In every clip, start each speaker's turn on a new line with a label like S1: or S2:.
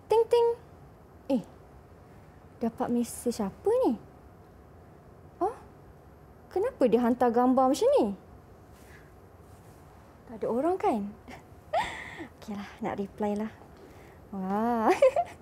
S1: Ting ting. Dapat mesej siapa ni? Oh, kenapa dia hantar gambar macam ni? Tak ada orang kan? Okeylah, nak reply lah. Wah.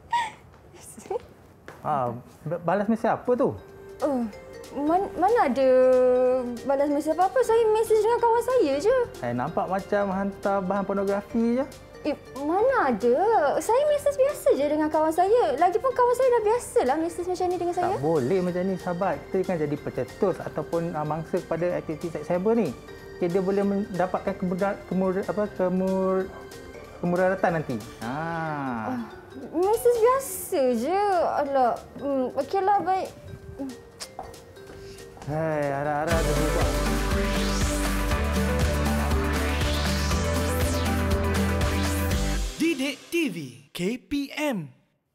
S2: Balas mesej apa tu?
S1: Mana ada balas mesej apa-apa. Saya mesej dengan kawan saya je.
S2: Nampak macam hantar bahan pornografi je.
S1: Mana ada. Saya mesej biasa je dengan kawan saya. Lagipun kawan saya dah biasalah mesej macam ni dengan saya.
S2: Tak boleh macam ni, sahabat. Kita kan jadi pencetus ataupun mangsa kepada aktiviti seks cyber ni. Okay, dia boleh mendapatkan kemudaratan nanti.
S1: Mesej biasa je. Alah, okeylah, baik.
S2: Harap-harap dia buka.
S3: Didik TV KPM.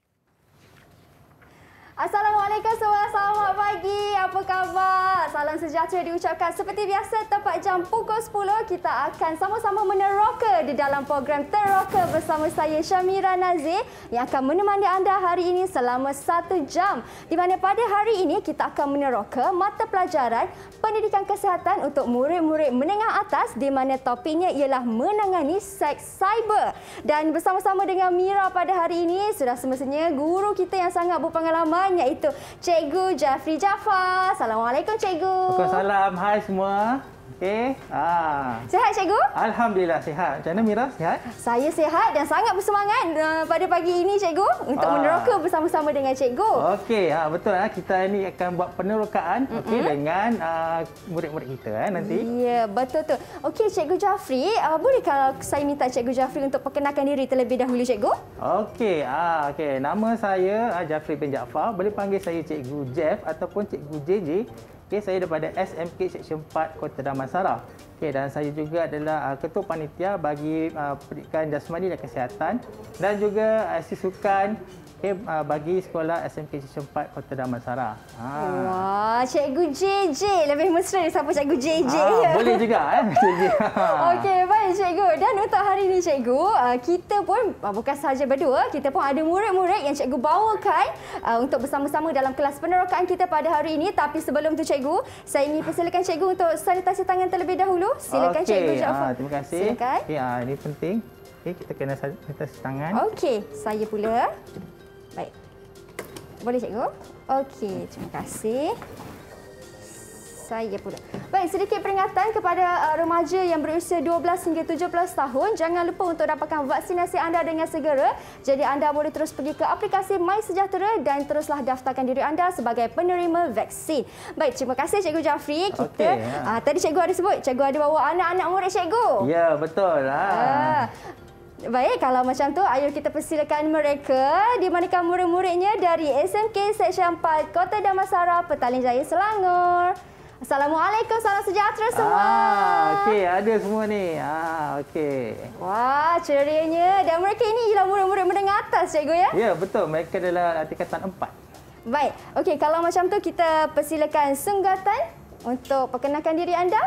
S1: Assalamualaikum semua, selamat pagi. Apa khabar? Salam sejahtera diucapkan seperti biasa. Tepat jam pukul 10 kita akan sama-sama meneroka di dalam program Teroka bersama saya Syamira Nazir yang akan menemani anda hari ini selama 1 jam. Di mana pada hari ini kita akan meneroka mata pelajaran pendidikan kesihatan untuk murid-murid menengah atas di mana topiknya ialah menangani seks cyber. Dan bersama-sama dengan Mira pada hari ini sudah semestinya guru kita yang sangat berpengalaman iaitu Cikgu Jafri Jaafar. Assalamualaikum Cikgu.
S2: Waalaikumsalam. Hai semua. Okey.
S1: Sihat Cikgu?
S2: Alhamdulillah sihat. Macam mana Mira, sihat?
S1: Saya sihat dan sangat bersemangat pada pagi ini Cikgu untuk meneroka bersama-sama dengan Cikgu.
S2: Okey, betul. Kita ni akan buat penerokaan dengan murid-murid kita nanti.
S1: Ya, betul tu. Okey Cikgu Jafri, boleh kalau saya minta Cikgu Jafri untuk perkenalkan diri terlebih dahulu Cikgu?
S2: Okey, nama saya Jafri bin Jaafar. Boleh panggil saya Cikgu Jeff ataupun Cikgu JJ. Okay, saya daripada SMK Seksyen 4 Kota Damansara. Okay, dan saya juga adalah Ketua Panitia bagi Pendidikan Jasmani dan Kesihatan dan juga sisukan bagi sekolah SMK Seksyen 4 Kota Damansara.
S1: Wah, Cikgu JJ. Lebih mesra siapa Cikgu JJ.
S2: Boleh juga JJ.
S1: Okey, baik Cikgu. Dan untuk hari ini Cikgu, kita pun bukan sahaja berdua, kita pun ada murid-murid yang Cikgu bawakan untuk bersama-sama dalam kelas penerokaan kita pada hari ini. Tapi sebelum tu Cikgu, saya ingin persilakan Cikgu untuk sanitasi tangan terlebih dahulu. Silakan Cikgu Jaafar.
S2: Terima kasih.
S1: Silakan.
S2: Ini penting. Okay, kita kena sanitasi tangan.
S1: Okey, saya pula. Baik. Boleh Cikgu? Okey, terima kasih. Saya pula. Baik, sedikit peringatan kepada remaja yang berusia 12 hingga 17 tahun. Jangan lupa untuk dapatkan vaksinasi anda dengan segera. Jadi anda boleh terus pergi ke aplikasi MySejahtera dan teruslah daftarkan diri anda sebagai penerima vaksin. Baik, terima kasih Cikgu Jafri. Tadi Cikgu ada sebut, Cikgu ada bawa anak-anak murid Cikgu.
S2: Ya, betul.
S1: Baik, kalau macam tu, ayo kita persilakan mereka di manakah murid-muridnya dari SMK Seksyen 4 Kota Damansara, Petaling Jaya, Selangor. Assalamualaikum, salam sejahtera semua.
S2: Okey, ada semua ni. Okey.
S1: Wah, cerianya. Dan mereka ini ialah murid-murid menengah atas, Cikgu ya?
S2: Ya, betul. Mereka adalah tingkatan 4.
S1: Baik. Okey, kalau macam tu kita persilakan Sunggatan untuk perkenalkan diri anda.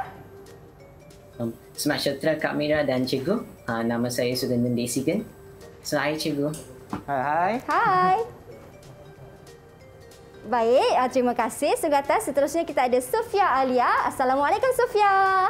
S4: Selamat sejahtera Kak Mira dan Cikgu. Nama saya Sugandhan Desigan. So, hai Cikgu.
S2: Hai.
S1: Hai. Baik, terima kasih Sunggatan. Seterusnya kita ada Sufia Alia. Assalamualaikum Sufia.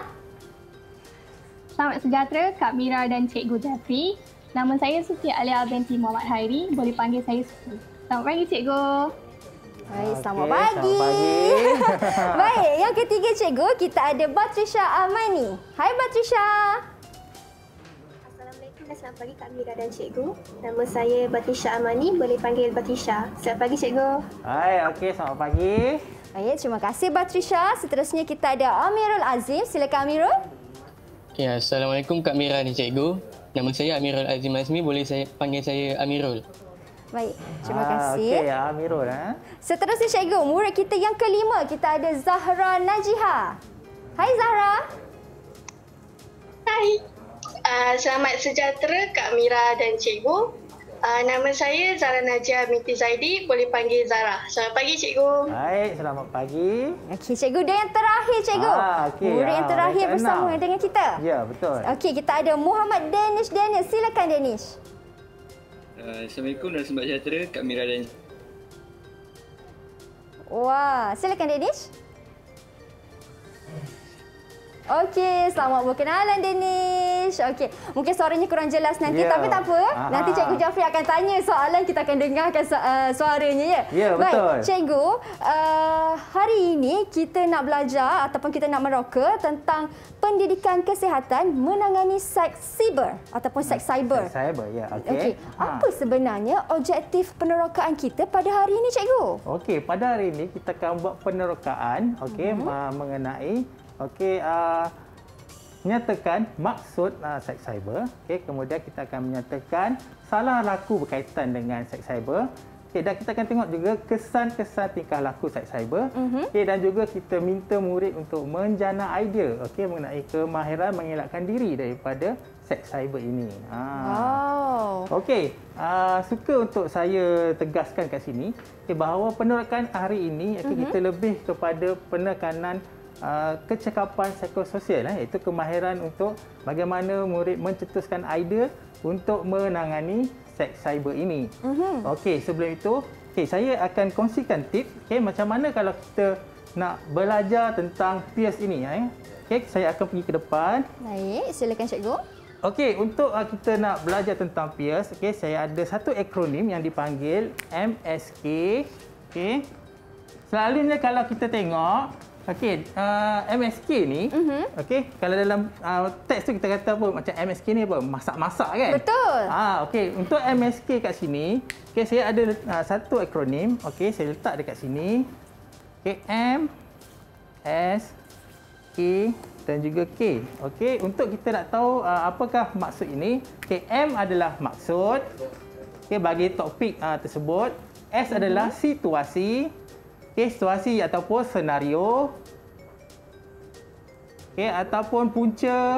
S5: Selamat sejahtera Kak Mira dan Cikgu Jafri. Nama saya Sufia Alia binti Muhammad Hairi. Boleh panggil saya Sufi. Selamat pagi Cikgu.
S1: Baik, selamat pagi. Baik, yang ketiga Cikgu, kita ada Batrisha Amani. Hai Batrisha.
S6: Assalamualaikum dan selamat pagi Kak Mira dan Cikgu. Nama saya Batrisha Amani, boleh panggil Batrisha. Selamat pagi Cikgu.
S2: Hai, okey, selamat pagi.
S1: Baik, terima kasih Batrisha. Seterusnya kita ada Amirul Azim. Silakan Amirul.
S7: Ya, Assalamualaikum Kak Mira dan Cikgu. Nama saya Amirul Azim Azmi, boleh panggil saya Amirul.
S1: Baik, terima kasih.
S2: Okey, Amirul.
S1: Seterusnya Cikgu, murid kita yang kelima, kita ada Zahra Najiha. Hai Zahra.
S8: Hai. Selamat sejahtera Kak Mira dan Cikgu. Nama saya Zahra Najia binti Zaidi, boleh panggil Zara. Selamat pagi Cikgu.
S2: Baik, selamat pagi.
S1: Okey Cikgu, dan yang terakhir Cikgu.
S2: Okay.
S1: Murid yang terakhir bersama dengan kita.
S2: Ya, betul.
S1: Okey, kita ada Muhammad Danish. Silakan Danish.
S7: Assalamualaikum dan selamat sejahtera Kak Mira dan
S1: Wah, silakan Danish. Okey, selamat berkenalan Danish. Okey, mungkin suaranya kurang jelas nanti tapi tak apa. Nanti Cikgu Jafri akan tanya soalan, kita akan dengarkan suaranya ya.
S2: Ya, betul.
S1: Baik, Cikgu, hari ini kita nak belajar ataupun kita nak meroka tentang pendidikan kesihatan menangani seks siber ataupun seks cyber.
S2: Seks cyber, ya.
S1: Okey, apa sebenarnya objektif penerokaan kita pada hari ini Cikgu?
S2: Okey, pada hari ini kita akan buat penerokaan mengenai menyatakan maksud seks cyber. Okey, kemudian kita akan menyatakan salah laku berkaitan dengan seks cyber. Okey, dan kita akan tengok juga kesan-kesan tingkah laku seks cyber. Okey, dan juga kita minta murid untuk menjana idea mengenai kemahiran mengelakkan diri daripada seks cyber ini.
S1: Wow.
S2: Okey, suka untuk saya tegaskan kat sini bahawa penerokaan hari ini kita lebih kepada penekanan kecekapan psikososial, iaitu kemahiran untuk bagaimana murid mencetuskan idea untuk menangani seks cyber ini. Okey, sebelum itu, saya akan kongsikan tips macam mana kalau kita nak belajar tentang peers ini. Saya akan pergi ke depan.
S1: Baik, silakan Cikgu.
S2: Okey, untuk kita nak belajar tentang peers, saya ada satu akronim yang dipanggil MSK. Selalunya kalau kita tengok MSK ni, kalau dalam teks tu kita kata apa, macam MSK ni apa, masak-masak kan?
S1: Betul.
S2: Untuk MSK kat sini, saya ada satu akronim, saya letak dekat sini. M, S, K dan juga K. Untuk kita nak tahu apakah maksud ini, M adalah maksud bagi topik tersebut. S adalah situasi. Situasi ataupun senario, ataupun punca,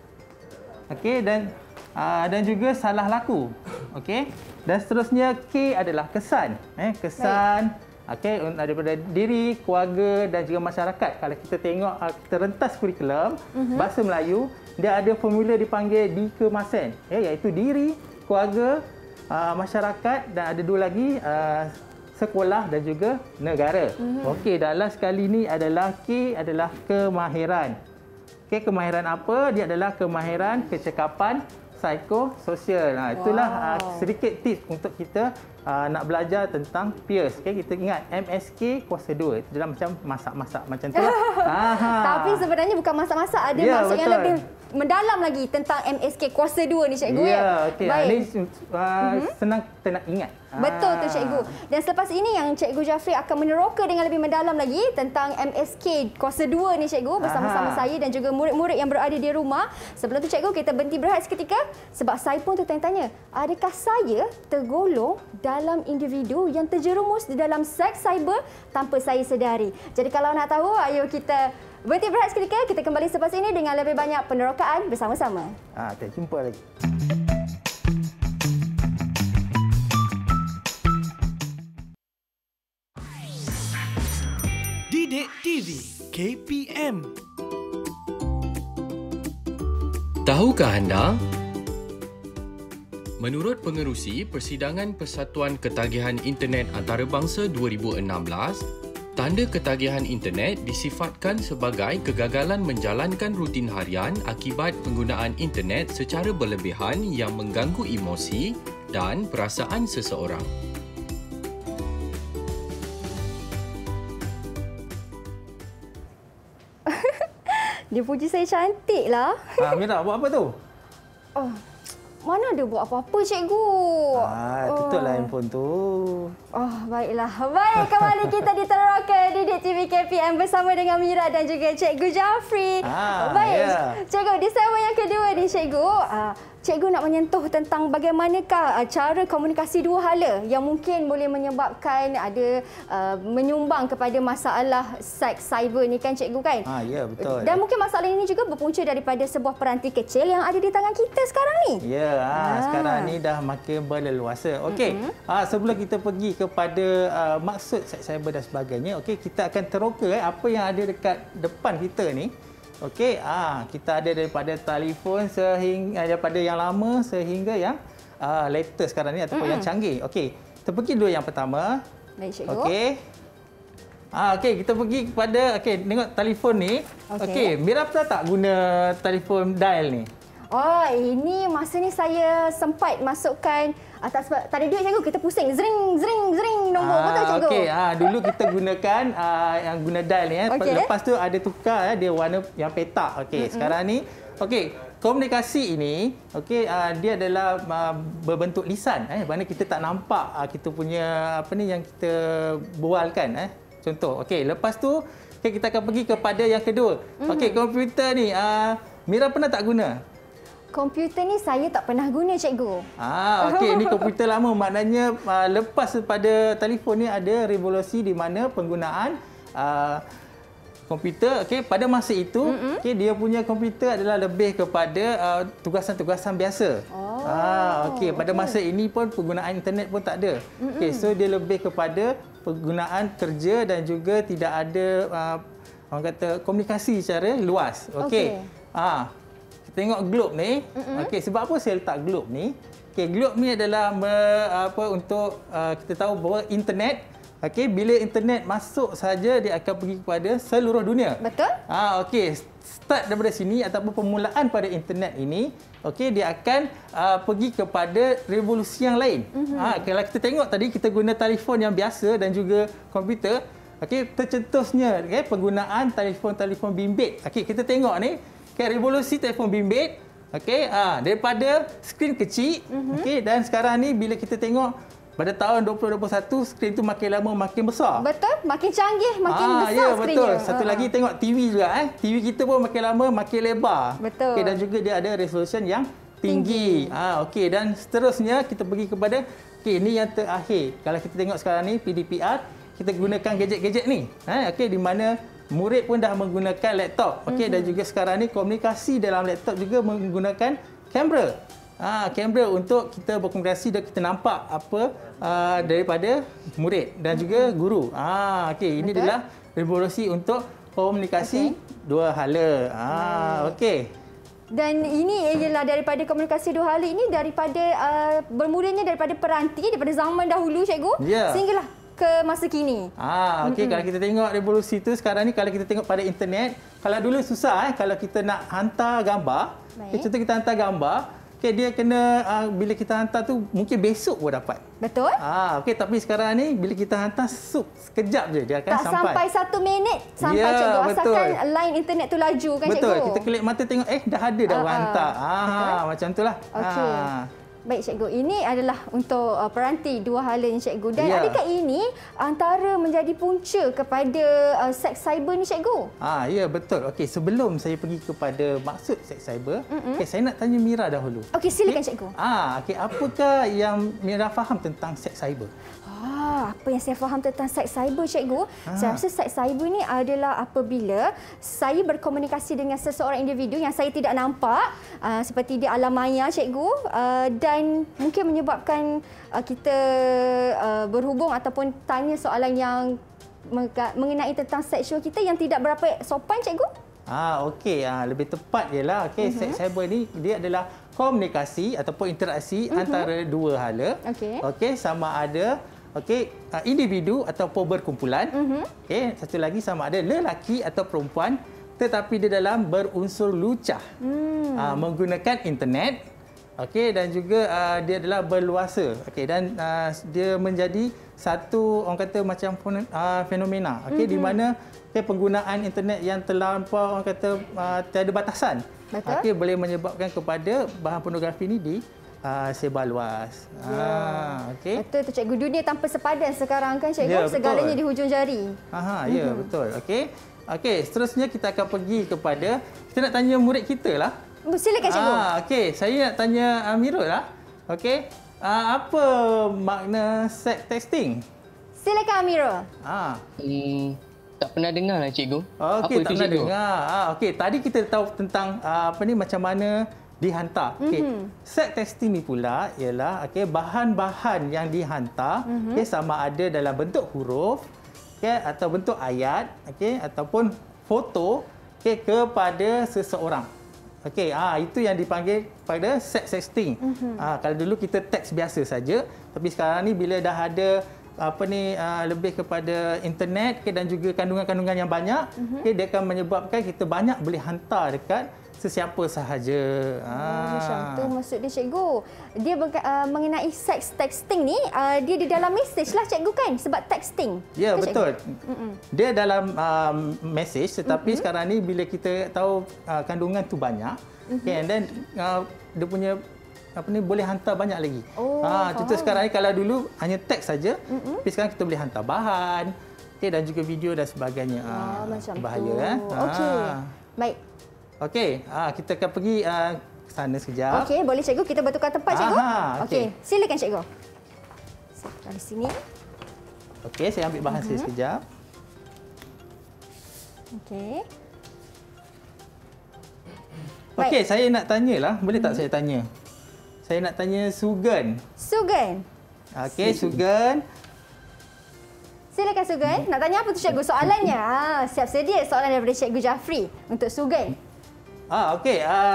S2: dan juga salah laku, dan seterusnya. K adalah kesan, kesan, daripada diri, keluarga dan juga masyarakat. Kalau kita tengok terentas kurikulum bahasa Melayu, dia ada formula dipanggil dikemasan, iaitu diri, keluarga, masyarakat, dan ada dua lagi, sekolah dan juga negara. Dalam sekali ini adalah K adalah kemahiran. Kemahiran apa? Dia adalah kemahiran kecekapan psikososial. Itulah sedikit tips untuk kita nak belajar tentang peers. Kita ingat MSK kuasa 2. Itu dalam macam masak-masak macam tu lah.
S1: Tapi sebenarnya bukan masak-masak, ada maksud yang lebih mendalam lagi tentang MSK kuasa 2 ni Cikgu.
S2: Baik. Ini senang kita nak ingat.
S1: Betul tu Cikgu. Dan selepas ini yang Cikgu Jafri akan meneroka dengan lebih mendalam lagi tentang MSK kuasa 2 ni Cikgu, bersama-sama saya dan juga murid-murid yang berada di rumah. Sebelum tu Cikgu, kita berhenti berehat seketika sebab saya pun tertanya-tanya, adakah saya tergolong dalam individu yang terjerumus di dalam seks cyber tanpa saya sedari? Jadi kalau nak tahu, ayo kita berhenti berehat seketika. Kita kembali selepas ini dengan lebih banyak penerokaan bersama-sama.
S2: Kita jumpa lagi.
S3: Didik TV KPM.
S9: Tahukah anda? Menurut pengerusi Persidangan Persatuan Ketagihan Internet Antarabangsa 2016, tanda ketagihan internet disifatkan sebagai kegagalan menjalankan rutin harian akibat penggunaan internet secara berlebihan yang mengganggu emosi dan perasaan seseorang.
S1: Dia puji saya cantik lah.
S2: Mira, buat apa tu?
S1: Mana ada buat apa-apa Cikgu?
S2: Tutuplah handphone tu.
S1: Baiklah. Baik, kembali kita di Teroka Didik TV KPM bersama dengan Mira dan juga Cikgu Jafri. Baik, Cikgu, di segmen yang kedua ni Cikgu, Cikgu nak menyentuh tentang bagaimanakah cara komunikasi dua hala yang mungkin boleh menyebabkan ada menyumbang kepada masalah seks cyber ni kan Cikgu kan?
S2: Ya, betul.
S1: Dan mungkin masalah ini juga berpunca daripada sebuah peranti kecil yang ada di tangan kita sekarang ni.
S2: Ya, sekarang ni dah makin berleluasa. Okey, sebelum kita pergi kepada maksud seks cyber dan sebagainya, kita akan teroka apa yang ada dekat depan kita ni. Okey, kita ada daripada telefon sehingga daripada yang lama sehingga yang latest sekarang ni ataupun yang canggih. Okey, kita pergi dulu yang pertama.
S1: Baik, cikgu.
S2: Okey. Okey, kita pergi kepada tengok telefon ni. Okey, Mira pernah tak guna telefon dial ni?
S1: Oh, ini masa ni saya sempat masukkan tak ada duit cikgu, kita pusing zring nombor betul cikgu.
S2: Okey, dulu kita gunakan yang guna dial ni Lepas tu ada tukar dia warna yang petak. Okey, sekarang ni komunikasi ini dia adalah berbentuk lisan mana kita tak nampak kita punya yang kita bualkan contoh. Okey, lepas tu kita akan pergi kepada yang kedua. Okey, komputer ni Mira pernah tak guna?
S1: Komputer ni saya tak pernah guna cikgu.
S2: Okey, ini komputer lama, maknanya lepas pada telefon ni ada revolusi di mana penggunaan komputer pada masa itu dia punya komputer adalah lebih kepada tugasan-tugasan biasa. Pada masa ini pun penggunaan internet pun tak ada. So dia lebih kepada penggunaan kerja dan juga tidak ada orang kata komunikasi secara luas. Kita tengok globe ni. Sebab apa saya letak globe ni? Globe ni adalah untuk kita tahu bahawa internet bila internet masuk saja dia akan pergi kepada seluruh dunia.
S1: Betul?
S2: Start daripada sini ataupun permulaan pada internet ini, dia akan pergi kepada revolusi yang lain. Kalau kita tengok tadi kita guna telefon yang biasa dan juga komputer, tercetusnya penggunaan telefon bimbit. Kita tengok ni revolusi telefon bimbit. Daripada skrin kecil dan sekarang ni bila kita tengok pada tahun 2021 skrin tu makin lama makin besar.
S1: Betul, makin canggih, makin besar skrinnya.
S2: Betul. Satu lagi tengok TV juga TV kita pun makin lama makin lebar.
S1: Betul.
S2: Dan juga dia ada resolution yang tinggi. Dan seterusnya kita pergi kepada ini yang terakhir. Kalau kita tengok sekarang ni PDPR, kita gunakan gadget-gadget ni. Di mana murid pun dah menggunakan laptop. Dan juga sekarang ni komunikasi dalam laptop juga menggunakan kamera. Kamera untuk kita berkomunikasi dan kita nampak apa daripada murid dan juga guru. Ini adalah revolusi untuk komunikasi dua hala.
S1: Dan ini ialah daripada komunikasi dua hala ini daripada bermulanya daripada peranti daripada zaman dahulu cikgu sehinggalah ke masa kini.
S2: Kalau kita tengok revolusi itu sekarang ni, kalau kita tengok pada internet, kalau dulu susah kalau kita nak hantar gambar. Contoh kita hantar gambar, dia kena bila kita hantar tu mungkin besok pun dapat.
S1: Betul?
S2: Tapi sekarang ni bila kita hantar sekejap je dia akan sampai.
S1: Tak sampai 1 minit sampai cikgu. Asalkan line internet tu laju kan cikgu.
S2: Betul. Kita kelip mata tengok dah ada dah orang hantar. Macam itulah.
S1: Baik cikgu, ini adalah untuk peranti dua hala ni cikgu. Dan adakah ini antara menjadi punca kepada seks cyber ni cikgu?
S2: Ya, betul. Sebelum saya pergi kepada maksud seks cyber, saya nak tanya Mira dahulu.
S1: Silakan cikgu.
S2: Apakah yang Mira faham tentang seks cyber?
S1: Apa yang saya faham tentang seks cyber cikgu? Saya rasa seks cyber ni adalah apabila saya berkomunikasi dengan seseorang individu yang saya tidak nampak, seperti di alam maya cikgu, dan mungkin menyebabkan kita berhubung ataupun tanya soalan yang mengenai tentang seksual kita yang tidak berapa sopan cikgu.
S2: Lebih tepat ialah seks cyber ni dia adalah komunikasi ataupun interaksi antara dua hala. Sama ada individu ataupun berkumpulan. Satu lagi sama ada lelaki atau perempuan tetapi dia dalam berunsur lucah. Menggunakan internet. Dan juga dia adalah berluasa. Dan dia menjadi satu orang kata macam fenomena. Di mana penggunaan internet yang terlampau orang kata tiada batasan. Boleh menyebabkan kepada bahan pornografi ini sebar luas.
S1: Betul tu cikgu, dunia tanpa sepadan sekarang kan cikgu, segalanya di hujung jari.
S2: Betul. Seterusnya kita akan pergi kepada, kita nak tanya murid kita lah.
S1: Silakan cikgu.
S2: Saya nak tanya Amirul lah. Apa makna sex texting?
S1: Silakan Amirul.
S7: Tak pernah dengar lah cikgu.
S2: Tak pernah dengar. Tadi kita tahu tentang macam mana dihantar. Sex texting ni pula ialah bahan-bahan yang dihantar sama ada dalam bentuk huruf atau bentuk ayat ataupun foto kepada seseorang. Okey, itu yang dipanggil pada sex sexting. Kalau dulu kita teks biasa saja, tapi sekarang ni bila dah ada lebih kepada internet dan juga kandungan-kandungan yang banyak, dia akan menyebabkan kita banyak boleh hantar dekat sesiapa sahaja.
S1: Macam tu maksud dia, cikgu. Dia mengenai sex texting ni, dia di dalam mesej lah, cikgu, kan? Sebab texting.
S2: Ya, betul. Dia dalam mesej, tetapi sekarang ni bila kita tahu kandungan tu banyak, and then dia punya boleh hantar banyak lagi. Contoh sekarang ni kalau dulu hanya teks saja, tapi sekarang kita boleh hantar bahan, dan juga video dan sebagainya.
S1: Macam
S2: bahaya,
S1: tu. Okey. Baik.
S2: Okey, kita akan pergi ke sana sekejap.
S1: Okey, boleh, cikgu, kita bertukar tempat, cikgu. Okey, silakan, cikgu. Dari sini.
S2: Okey, saya ambil bahan saya sekejap.
S1: Okey.
S2: Okey, saya nak tanyalah, boleh tak saya tanya? Saya nak tanya Sugan.
S1: Sugan.
S2: Okey, Sugan.
S1: Silakan, Sugan. Nak tanya apa tu, cikgu? Soalannya. Siap sedia soalan daripada Cikgu Jafri untuk Sugan.
S2: Okey.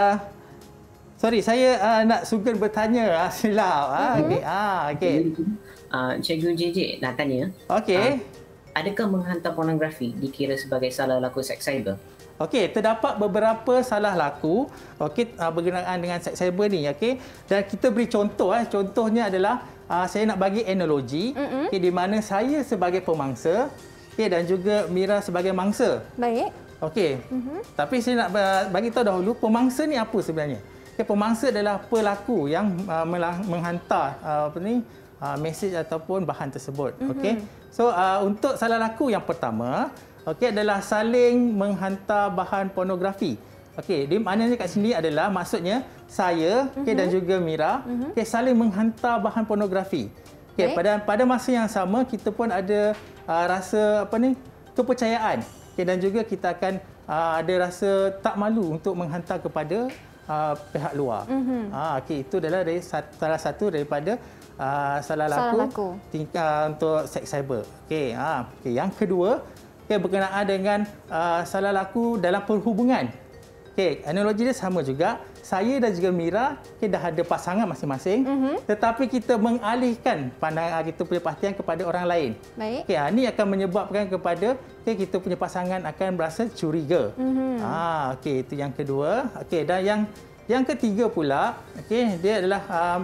S2: Sorry, saya nak Sugan bertanya. Silap. Okey.
S4: Cikgu JJ nak tanya.
S2: Okey.
S4: Adakah menghantar pornografi dikira sebagai salah laku seks cyber?
S2: Okey, terdapat beberapa salah laku berkenaan dengan seks cyber ni, okey. Dan kita beri contoh, contohnya adalah saya nak bagi analogi, di mana saya sebagai pemangsa, dan juga Mira sebagai mangsa.
S1: Baik.
S2: Okey. Tapi saya nak bagi tahu dahulu pemangsa ni apa sebenarnya. Pemangsa adalah pelaku yang menghantar mesej ataupun bahan tersebut. Okey. So untuk salah laku yang pertama, adalah saling menghantar bahan pornografi. Okey, di maknanya kat sini adalah maksudnya saya dan juga Mira saling menghantar bahan pornografi. Pada masa yang sama kita pun ada rasa kepercayaan. Dan juga kita akan ada rasa tak malu untuk menghantar kepada pihak luar. Itu adalah salah satu daripada salah laku untuk seks cyber. Yang kedua, berkenaan dengan salah laku dalam perhubungan. Analogi dia sama juga. Saya dan juga Mira dah ada pasangan masing-masing, tetapi kita mengalihkan pandangan kita punya perhatian kepada orang lain.
S1: Baik.
S2: Ini akan menyebabkan kepada kita punya pasangan akan berasa curiga. Itu yang kedua. Dan yang ketiga pula, dia adalah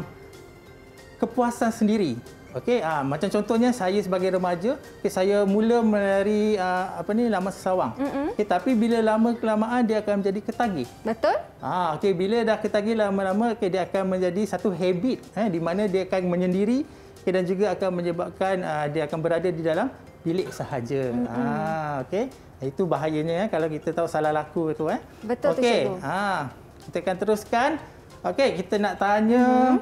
S2: kepuasan sendiri. Macam contohnya saya sebagai remaja, saya mula menari laman sesawang. Tapi bila lama kelamaan dia akan menjadi ketagih.
S1: Betul?
S2: Bila dah ketagih lama-lama, dia akan menjadi satu habit di mana dia akan menyendiri dan juga akan menyebabkan dia akan berada di dalam bilik sahaja. Itu bahayanya kalau kita tahu salah laku itu.
S1: Betul tu, cikgu.
S2: Kita akan teruskan. Kita nak tanya.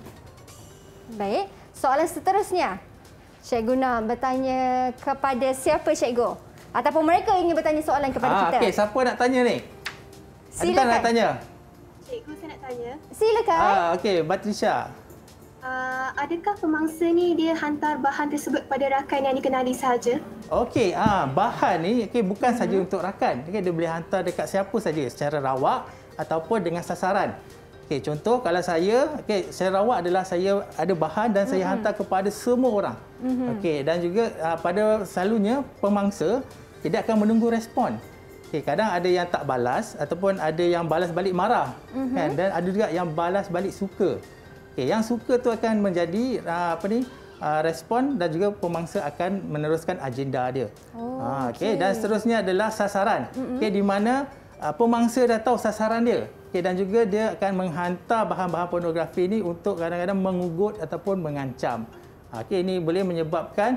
S1: Baik. Soalan seterusnya, cikgu nak bertanya kepada siapa, cikgu? Ataupun mereka ingin bertanya soalan kepada kita?
S2: Siapa nak tanya ni?
S1: Silakan.
S2: Nak tanya?
S6: Cikgu, saya nak tanya.
S1: Silakan.
S2: Batrisha.
S6: Adakah pemangsa ni dia hantar bahan tersebut pada rakan yang dikenali sahaja?
S2: Bahan ni bukan saja untuk rakan. Dia boleh hantar dekat siapa saja secara rawak ataupun dengan sasaran. Contoh kalau saya, saya rawak adalah saya ada bahan dan saya hantar kepada semua orang. Dan juga pada selalunya pemangsa tidak akan menunggu respon. Kadang ada yang tak balas ataupun ada yang balas balik marah. Dan ada juga yang balas balik suka. Yang suka tu akan menjadi respon dan juga pemangsa akan meneruskan agenda dia. Dan seterusnya adalah sasaran. Di mana pemangsa dah tahu sasaran dia. Dan juga dia akan menghantar bahan-bahan pornografi ini untuk kadang-kadang mengugut ataupun mengancam. Ini boleh menyebabkan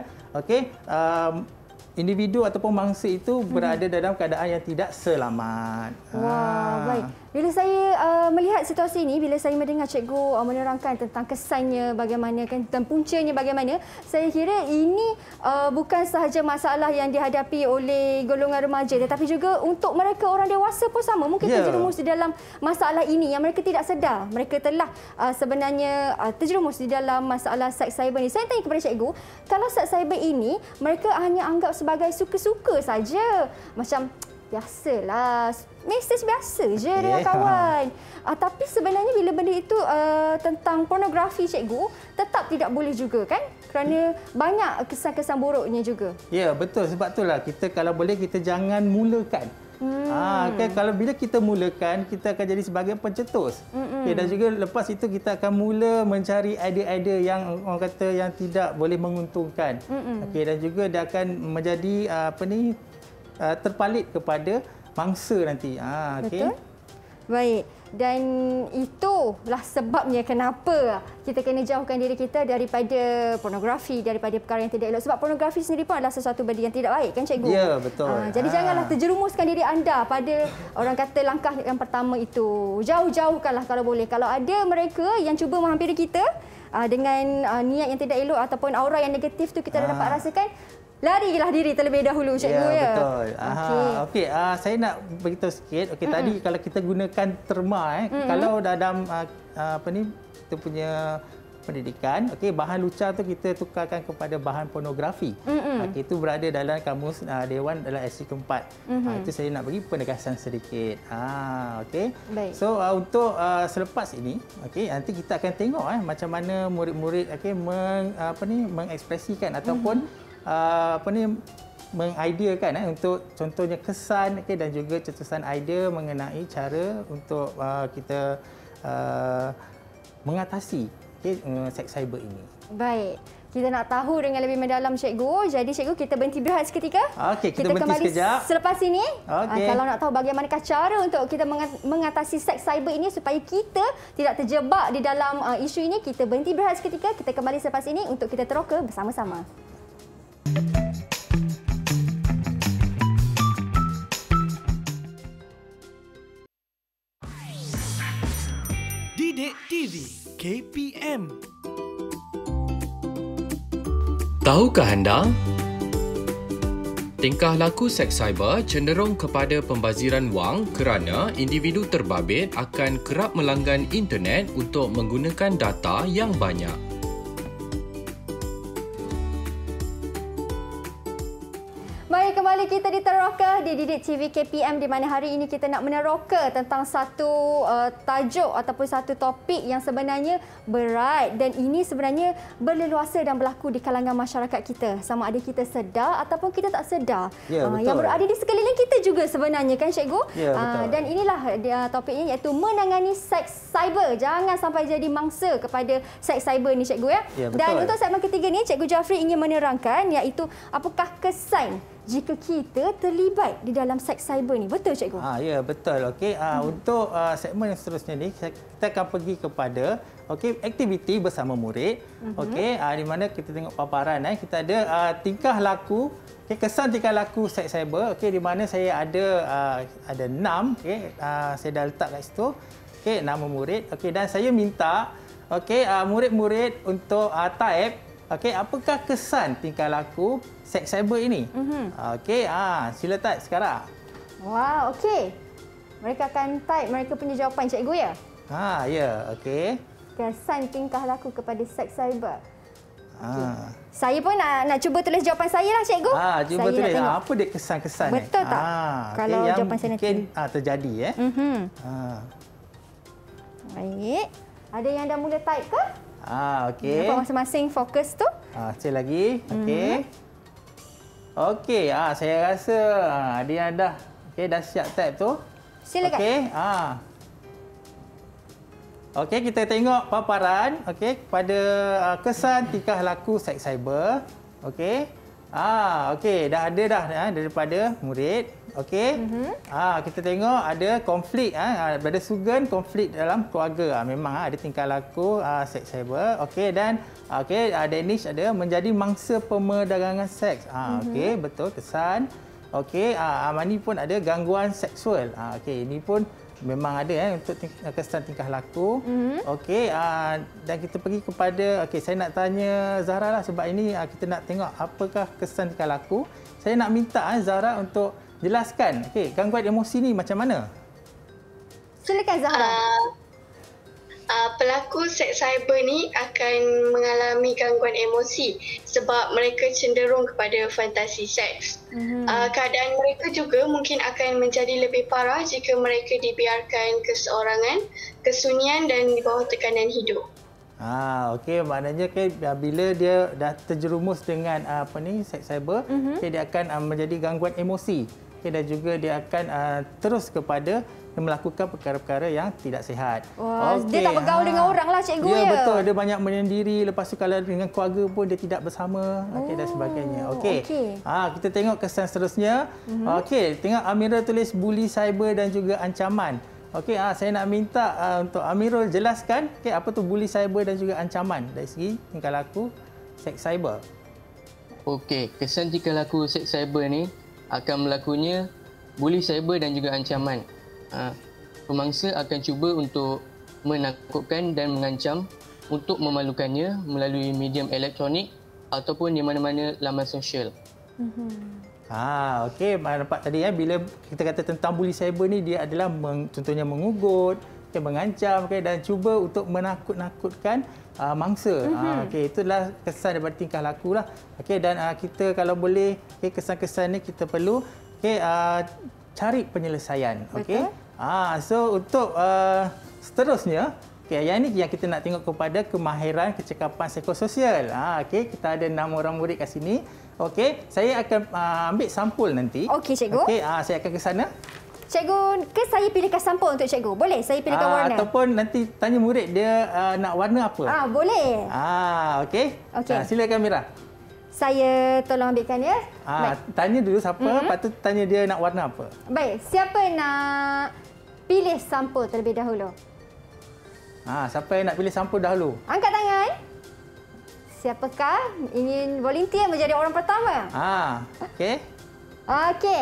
S2: individu ataupun mangsa itu berada dalam keadaan yang tidak selamat.
S1: Baik. Bila saya melihat situasi ini, bila saya mendengar cikgu menerangkan tentang kesannya bagaimana dan puncanya bagaimana, saya kira ini bukan sahaja masalah yang dihadapi oleh golongan remaja, tetapi juga untuk mereka orang dewasa pun sama. Mungkin terjerumus di dalam masalah ini yang mereka tidak sedar. Mereka telah sebenarnya terjerumus di dalam masalah seks cyber ini. Saya tanya kepada cikgu, kalau seks cyber ini mereka hanya anggap sebagai suka-suka saja, macam biasalah. Mesej biasa je dengan kawan. Tapi sebenarnya bila benda itu tentang pornografi, cikgu, tetap tidak boleh juga kan? Kerana banyak kesan-kesan buruknya juga.
S2: Ya, betul. Sebab itulah kita kalau boleh kita jangan mulakan. Okay, kalau bila kita mulakan, kita akan jadi sebagai pencetus. Okay, dan juga lepas itu kita akan mula mencari idea-idea yang orang kata yang tidak boleh menguntungkan. Okay, dan juga dia akan menjadi terpalit kepada mangsa nanti. Okay.
S1: Betul. Baik. Dan itulah sebabnya kenapa kita kena jauhkan diri kita daripada pornografi, daripada perkara yang tidak elok. Sebab pornografi sendiri pun adalah sesuatu benda yang tidak baik, kan cikgu?
S2: Ya, betul.
S1: Jadi janganlah terjerumuskan diri anda pada orang kata langkah yang pertama itu. Jauh-jauhkanlah kalau boleh. Kalau ada mereka yang cuba menghampiri kita dengan niat yang tidak elok ataupun aura yang negatif tu kita dapat rasakan, larilah diri terlebih dahulu, cikgu, ya.
S2: Betul. Okey, saya nak beritahu sikit. Okey, tadi kalau kita gunakan terma kalau dalam kita punya pendidikan, okey, bahan lucah tu kita tukarkan kepada bahan pornografi. Okey, itu berada dalam kamus Dewan dalam SC keempat. Itu saya nak bagi penegasan sedikit. Okey. So untuk selepas ini, okey, nanti kita akan tengok macam mana murid-murid mengekspresikan ataupun mengideakan untuk contohnya kesan dan juga cetusan idea mengenai cara untuk kita mengatasi seks cyber ini.
S1: Baik. Kita nak tahu dengan lebih mendalam, cikgu. Jadi cikgu, kita berhenti berehat seketika.
S2: Okey, kita berhenti
S1: kembali
S2: sekejap
S1: selepas ini.
S2: Okay.
S1: Kalau nak tahu bagaimanakah cara untuk kita mengatasi seks cyber ini supaya kita tidak terjebak di dalam isu ini, kita berhenti berehat seketika. Kita kembali selepas ini untuk kita teroka bersama-sama.
S3: Didik TV KPM.
S9: Tahukah anda? Tingkah laku seks cyber cenderung kepada pembaziran wang kerana individu terbabit akan kerap melanggan internet untuk menggunakan data yang banyak.
S1: Baik, kembali kita di Teroka di Didik TV KPM, di mana hari ini kita nak meneroka tentang satu tajuk ataupun satu topik yang sebenarnya berat dan ini sebenarnya berleluasa dan berlaku di kalangan masyarakat kita. Sama ada kita sedar ataupun kita tak sedar.
S2: Ya,
S1: yang berada di sekeliling kita juga sebenarnya, kan cikgu?
S2: Ya, betul.
S1: Dan inilah topiknya, iaitu menangani seks cyber. Jangan sampai jadi mangsa kepada seks cyber ni, cikgu, ya.
S2: Ya, betul.
S1: Dan untuk segmen ketiga ni, Cikgu Jafri ingin menerangkan iaitu apakah kesan jika kita terlibat di dalam seks cyber ni. Betul, cikgu?
S2: Ya, betul. Okey, untuk segmen yang seterusnya ni kita akan pergi kepada aktiviti bersama murid. Okey, di mana kita tengok paparan kita ada tingkah laku, kesan tingkah laku seks cyber. Okey, di mana saya ada 6, saya dah letak kat situ. Okey, nama murid. Okey, dan saya minta murid-murid untuk type apakah kesan tingkah laku seks cyber ini? Okey, sila type sekarang.
S1: Wah, okey. Mereka akan type mereka punya jawapan, cikgu, ya?
S2: Ya, okey.
S1: Kesan tingkah laku kepada seks cyber. Saya pun nak cuba tulis jawapan saya lah, cikgu.
S2: Cuba
S1: saya
S2: tulis. Apa dia kesan-kesan ni?
S1: Betul tak? Kalau
S2: yang
S1: jawapan saya nanti.
S2: mungkin terjadi,
S1: Baik. Ada yang dah mula type ke?
S2: Okey.
S1: Nampak masing-masing fokus tu?
S2: Sekali lagi. Okey. Okey, saya rasa ada yang dah siap type tu.
S1: Silakan.
S2: Okey. Okey, kita tengok paparan kepada kesan tingkah laku seks cyber. Okey. Okey, dah ada daripada murid. Okey. Kita tengok ada konflik ada sugan konflik dalam keluarga. Memang ada tingkah laku seks cyber. Okey, dan Danish ada menjadi mangsa pemerdagangan seks. Okey, betul, kesan. Okey, Amani pun ada gangguan seksual. Okey, ini pun memang ada untuk kesan tingkah laku. Okey, dan kita pergi kepada saya nak tanya Zahra lah, sebab ini kita nak tengok apakah kesan tingkah laku. Saya nak minta Zahra untuk jelaskan gangguan emosi ni macam mana.
S1: Silakan, Zahra.
S8: pelaku seks cyber ni akan mengalami gangguan emosi sebab mereka cenderung kepada fantasi seks. Keadaan mereka juga mungkin akan menjadi lebih parah jika mereka dibiarkan keseorangan, kesunyian dan di bawah tekanan hidup.
S2: Okey, maknanya bila dia dah terjerumus dengan seks cyber, dia akan menjadi gangguan emosi. Dan juga dia akan terus kepada melakukan perkara-perkara yang tidak sihat.
S1: Wah, dia tak bergaul dengan orang lah cikgu ya.
S2: Ya, betul. Dia banyak menyendiri. Lepas tu kalau dengan keluarga pun dia tidak bersama. Dan sebagainya. Okey. Kita tengok kesan seterusnya. Okey, tengok Amirul tulis bully cyber dan juga ancaman. Okey, saya nak minta untuk Amirul jelaskan apa tu bully cyber dan juga ancaman dari segi tingkah laku seks cyber.
S7: Okey, kesan tingkah laku seks cyber ni akan berlakunya bully cyber dan juga ancaman. Pemangsa akan cuba untuk menakutkan dan mengancam untuk memalukannya melalui medium elektronik ataupun di mana-mana laman sosial.
S2: Okey, nampak tadi bila kita kata tentang bully cyber ni, dia adalah contohnya mengugut, mengancam dan cuba untuk menakut-nakutkan mangsa. Okey, itulah kesan daripada tingkah laku lah. Okey, dan kita kalau boleh kesan-kesan ni kita perlu cari penyelesaian. Okey. So untuk seterusnya, yang ini yang kita nak tengok kepada kemahiran kecekapan psikososial. Okey, kita ada 6 orang murid kat sini. Okey, saya akan ambil sampul nanti.
S1: Okey, cikgu.
S2: Okey, saya akan ke sana.
S1: Cikgu, saya pilihkan sampul untuk cikgu? Boleh saya pilihkan warna?
S2: Ataupun nanti tanya murid dia nak warna apa?
S1: Boleh.
S2: Okey. Silakan Mira.
S1: Saya tolong ambilkan ya.
S2: Tanya dulu siapa, lepas tu tanya dia nak warna apa.
S1: Baik, siapa nak pilih sampul terlebih dahulu?
S2: Siapa yang nak pilih sampul dahulu?
S1: Angkat tangan. Siapakah ingin volunteer menjadi orang pertama?
S2: Okey.
S1: Okey.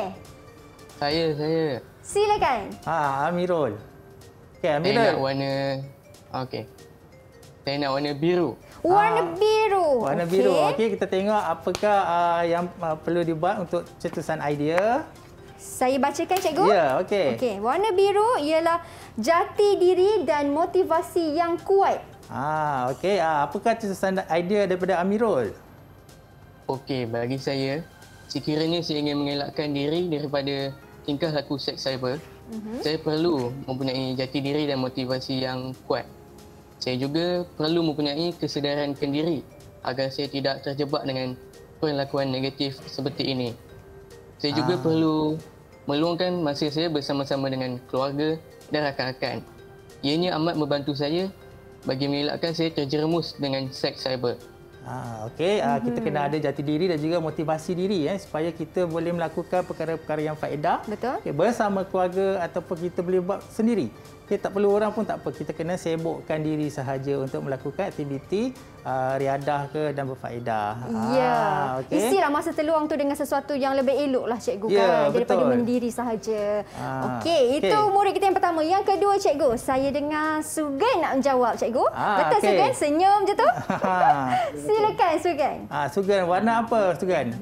S7: Saya.
S1: Silakan.
S2: Amirul. Okey, Amirul.
S7: Saya nak warna... Okey. Saya nak warna biru.
S1: Warna biru.
S2: Warna biru. Okey, kita tengok apakah yang perlu dibuat untuk cetusan idea.
S1: Saya bacakan cikgu.
S2: Ya, okey.
S1: Okey, warna biru ialah jati diri dan motivasi yang kuat.
S2: Okey. Apakah cetusan idea daripada Amirul?
S7: Okey, bagi saya, sekiranya saya ingin mengelakkan diri daripada tingkah laku seks cyber, saya perlu mempunyai jati diri dan motivasi yang kuat. Saya juga perlu mempunyai kesedaran kendiri agar saya tidak terjebak dengan perlakuan negatif seperti ini. Saya juga perlu meluangkan masa saya bersama-sama dengan keluarga dan rakan-rakan. Ianya amat membantu saya bagi mengelakkan saya terjerumus dengan seks cyber.
S2: Okey, kita kena ada jati diri dan juga motivasi diri supaya kita boleh melakukan perkara-perkara yang faedah.
S1: Betul.
S2: Bersama keluarga ataupun kita boleh buat sendiri. Tak perlu orang pun tak apa. Kita kena sibukkan diri sahaja untuk melakukan aktiviti riadah dan berfaedah.
S1: Ya.
S2: Okay.
S1: Isilah masa terluang tu dengan sesuatu yang lebih eloklah cikgu daripada mendiri sahaja. Okey, itu murid kita yang pertama. Yang kedua cikgu, saya dengar Sugan nak menjawab cikgu. Betul Sugan? Senyum je tu. Silakan Sugan.
S2: Sugan, warna apa Sugan?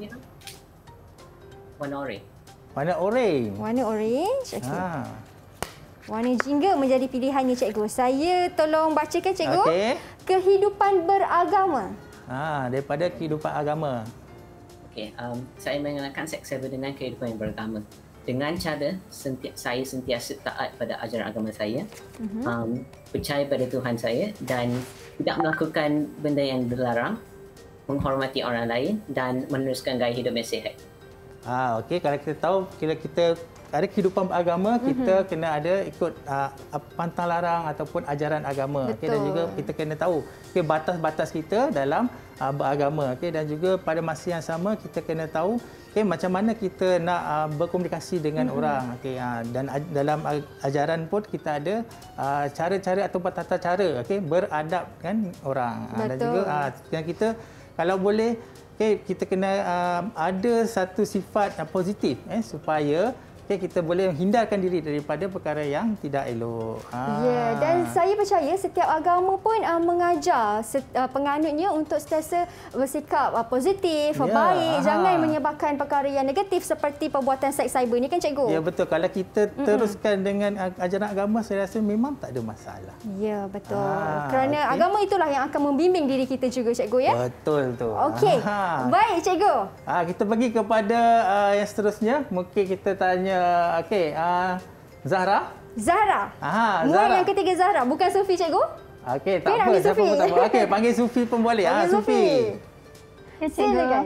S4: Warna orange.
S2: Warna orange.
S1: Warna orange. Okey. Warna jingga menjadi pilihannya cikgu. Saya tolong bacakan cikgu.
S2: Okey.
S1: Kehidupan beragama.
S2: Daripada kehidupan agama.
S4: Okey, saya mengenalkan seks cyber dengan kehidupan yang beragama. Dengan cara saya sentiasa taat pada ajaran agama saya, percaya pada Tuhan saya dan tidak melakukan benda yang dilarang, menghormati orang lain dan meneruskan gaya hidup yang sihat.
S2: Okey, kalau kita tahu bila kita ada kehidupan beragama, kita kena ada ikut pantang larang ataupun ajaran agama. Okay, dan juga kita kena tahu batas-batas kita dalam beragama. Okay, dan juga pada masa yang sama kita kena tahu macam mana kita nak berkomunikasi dengan orang. Okay, dan dalam ajaran pun kita ada cara-cara atau tata cara beradab dengan orang. Dan juga yang kita kalau boleh kita kena ada satu sifat positif supaya kita boleh hindarkan diri daripada perkara yang tidak elok.
S1: Ya, dan saya percaya setiap agama pun mengajar penganutnya untuk sentiasa bersikap positif, baik, jangan menyebarkan perkara yang negatif seperti perbuatan seks cyber ni kan cikgu?
S2: Ya, betul. Kalau kita teruskan dengan ajaran agama, saya rasa memang tak ada masalah.
S1: Ya, betul. Kerana agama itulah yang akan membimbing diri kita juga cikgu ya.
S2: Betul tu.
S1: Okey. Baik cikgu.
S2: Kita pergi kepada yang seterusnya. Mungkin kita tanya Zahra.
S1: Zahra.
S2: Zahra.
S1: Murid yang ketiga Zahra, bukan Sufi cikgu?
S2: Okey, tak apa. Siapa pun tak apa. Okey, panggil Sufi pun boleh. Sufi.
S5: Ya, cikgu.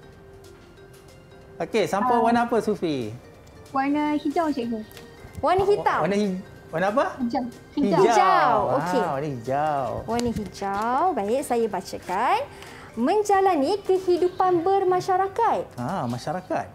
S2: Okey, sampul warna apa Sufi?
S5: Warna hijau, cikgu.
S1: Warna hitam.
S2: Warna apa?
S1: Hijau. Okey.
S2: Warna hijau.
S1: Warna hijau. Baik, saya bacakan. Menjalani kehidupan bermasyarakat.
S2: Masyarakat.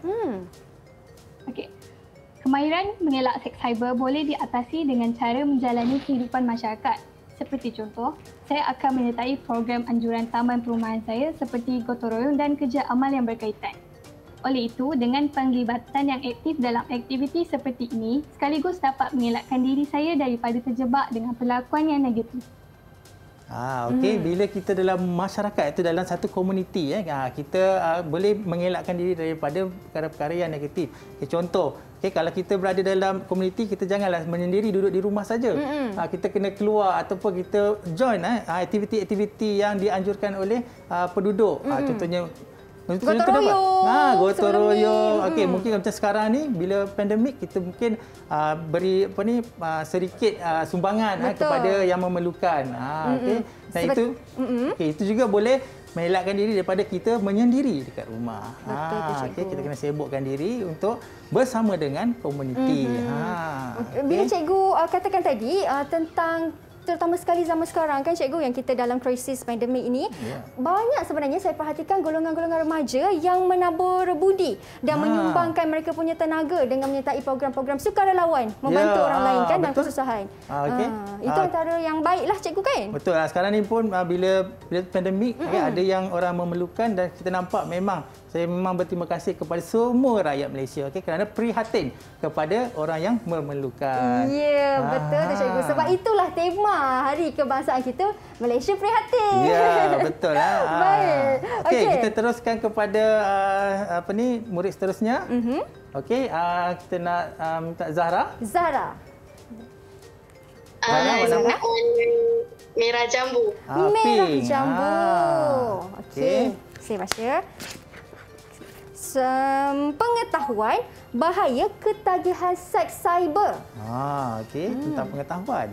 S5: Okey. Kemahiran mengelak seks cyber boleh diatasi dengan cara menjalani kehidupan masyarakat. Seperti contoh, saya akan menyertai program anjuran taman perumahan saya seperti gotong royong dan kerja amal yang berkaitan. Oleh itu, dengan penglibatan yang aktif dalam aktiviti seperti ini, sekaligus dapat mengelakkan diri saya daripada terjebak dengan perlakuan yang negatif.
S2: Okey, bila kita dalam masyarakat itu dalam satu komuniti kita boleh mengelakkan diri daripada perkara-perkara yang negatif. Contoh, kalau kita berada dalam komuniti, kita janganlah menyendiri duduk di rumah saja. Kita kena keluar ataupun kita join aktiviti-aktiviti yang dianjurkan oleh penduduk. Contohnya gotong royong. Okey, mungkin macam sekarang ni bila pandemik kita mungkin beri sedikit sumbangan kepada yang memerlukan. Okey. Dan itu juga boleh mengelakkan diri daripada kita menyendiri dekat rumah. Okey, kita kena sibukkan diri untuk bersama dengan komuniti.
S1: Bila cikgu katakan tadi tentang terutama sekali zaman sekarang kan cikgu yang kita dalam krisis pandemik ini, banyak sebenarnya saya perhatikan golongan-golongan remaja yang menabur budi dan menyumbangkan mereka punya tenaga dengan menyertai program-program sukarelawan membantu orang lain kan dalam kesusahan. Itu antara yang baiklah cikgu kan?
S2: Betul. Sekarang ni pun bila pandemik ada yang orang memerlukan dan kita nampak memang saya memang berterima kasih kepada semua rakyat Malaysia kerana prihatin kepada orang yang memerlukan.
S1: Ya, betul tu cikgu. Sebab itulah tema Hari Kebangsaan kita, Malaysia Prihatin.
S2: Ya, betul lah.
S1: Baik.
S2: Okey, kita teruskan kepada murid seterusnya. Okey, kita nak minta Zahra.
S1: Zahra.
S8: Merah jambu.
S1: Merah jambu. Okey, saya baca. Pengetahuan bahaya ketagihan seks cyber.
S2: Okey, tentang pengetahuan.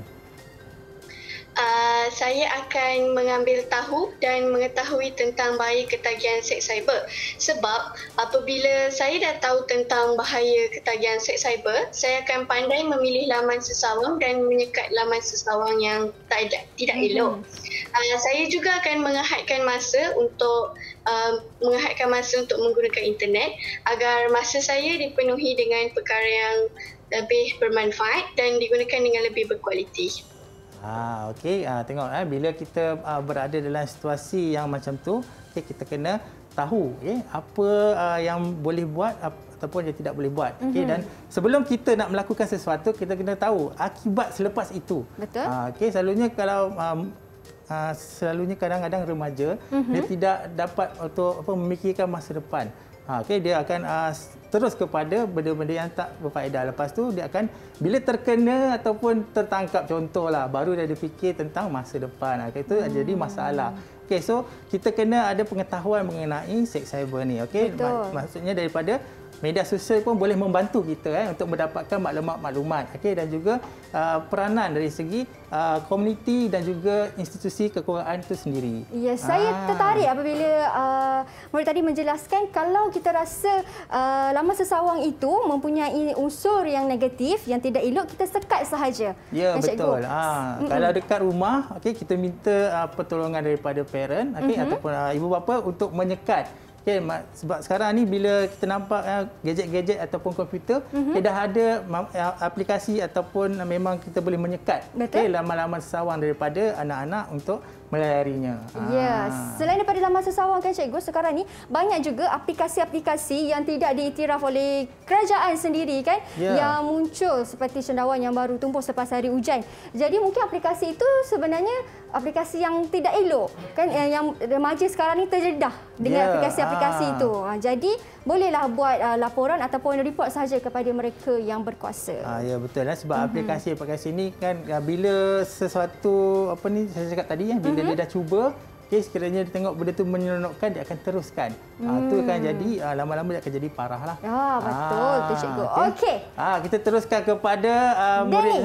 S8: Saya akan mengambil tahu dan mengetahui tentang bahaya ketagihan seks cyber. Sebab apabila saya dah tahu tentang bahaya ketagihan seks cyber, saya akan pandai memilih laman sesawang dan menyekat laman sesawang yang tidak elok. Saya juga akan menghadkan masa untuk menggunakan internet agar masa saya dipenuhi dengan perkara yang lebih bermanfaat dan digunakan dengan lebih berkualiti.
S2: Okey, tengok bila kita berada dalam situasi yang macam tu, kita kena tahu apa yang boleh buat ataupun yang tidak boleh buat. Dan sebelum kita nak melakukan sesuatu, kita kena tahu akibat selepas itu.
S1: Betul.
S2: Selalunya kalau kadang-kadang remaja dia tidak dapat untuk memikirkan masa depan. Dia akan terus kepada benda-benda yang tak berfaedah. Lepas tu dia akan bila terkena ataupun tertangkap contohlah, baru dia fikir tentang masa depan. Itu jadi masalah. So kita kena ada pengetahuan mengenai seks cyber ni. Maksudnya daripada media sosial pun boleh membantu kita untuk mendapatkan maklumat-maklumat. Dan juga peranan dari segi komuniti dan juga institusi kekeluargaan itu sendiri.
S1: Ya, saya tertarik apabila murid tadi menjelaskan kalau kita rasa laman sesawang itu mempunyai unsur yang negatif, yang tidak elok, kita sekat sahaja.
S2: Ya, betul. Kalau dekat rumah, kita minta pertolongan daripada parent ataupun ibu bapa untuk menyekat. Sebab sekarang ni bila kita nampak gadget-gadget ataupun komputer, dah ada aplikasi ataupun memang kita boleh menyekat laman-laman sesawang daripada anak-anak untuk melayarinya.
S1: Ya, selain daripada laman sesawang kan cikgu, sekarang ni banyak juga aplikasi-aplikasi yang tidak diiktiraf oleh kerajaan sendiri kan, yang muncul seperti cendawan yang baru tumbuh selepas hari hujan. Jadi mungkin aplikasi itu sebenarnya aplikasi yang tidak elok kan, yang remaja sekarang ni terdedah dengan aplikasi-aplikasi itu. Jadi bolehlah buat laporan ataupun report sahaja kepada mereka yang berkuasa.
S2: Ya, betul lah, sebab aplikasi-aplikasi ni kan bila sesuatu saya cakap tadi bila dia dah cuba, sekiranya dia tengok benda tu menyeronokkan, dia akan teruskan. Itu akan jadi lama-lama dia akan jadi parah lah.
S1: Betul tu cikgu. Okey.
S2: Kita teruskan kepada murid.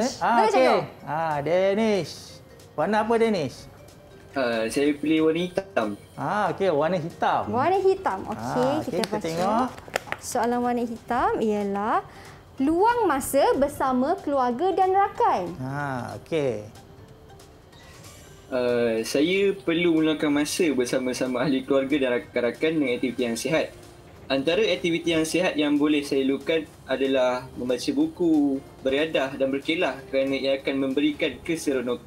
S2: Danish. Warna apa Danish?
S10: Saya pilih warna hitam.
S2: Okey, warna hitam.
S1: Warna hitam. Okey, kita
S2: tengok.
S1: Soalan warna hitam ialah luang masa bersama keluarga dan rakan.
S2: Okey.
S10: Saya perlu meluangkan masa bersama-sama ahli keluarga dan rakan-rakan dengan aktiviti yang sihat. Antara aktiviti yang sihat yang boleh saya lakukan adalah membaca buku, beriadah dan berkelah kerana ia akan memberikan keseronokan.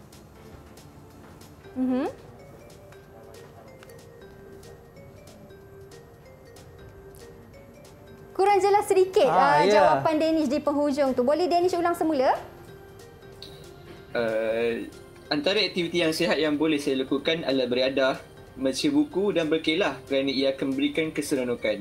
S1: Kurang jelas sedikit jawapan Danish di penghujung tu. Boleh Danish ulang semula?
S10: Antara aktiviti yang sihat yang boleh saya lakukan adalah beriadah, membaca buku dan berkelah kerana ia akan memberikan keseronokan.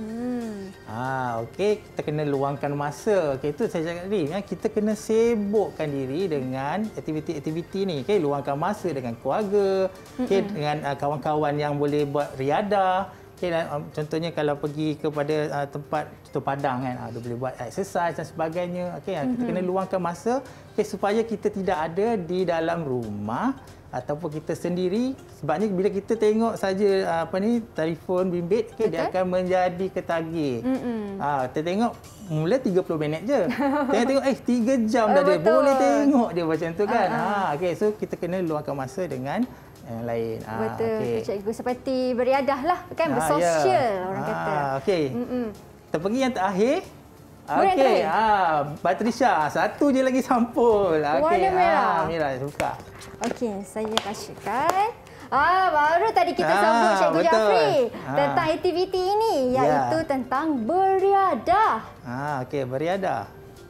S2: Okey, kita kena luangkan masa. Okey, itu saya cakap tadi, kita kena sibukkan diri dengan aktiviti-aktiviti ni. Okey, luangkan masa dengan keluarga, dengan kawan-kawan yang boleh buat riadah. Okay, contohnya kalau pergi kepada tempat padang kan, dia boleh buat exercise dan sebagainya. Okay, kita kena luangkan masa supaya kita tidak ada di dalam rumah ataupun kita sendiri. Sebabnya bila kita tengok saja telefon bimbit, dia akan menjadi ketagih. Kita tengok mula 30 minit je. Tengok 3 jam dah dia. Boleh tengok dia macam tu kan. Okay, so kita kena luangkan masa dengan yang lain.
S1: Betul, cikgu, seperti beriadah lah kan, bersosial orang kata.
S2: Okey. Kita pergi yang terakhir. Okey, Batrisha, satu je lagi sampul.
S1: Warna merah.
S2: Merah, suka.
S1: Okey, saya kasihkan. Baru tadi kita sambut Cikgu Jafri tentang aktiviti ini, iaitu tentang beriadah.
S2: Okey, beriadah.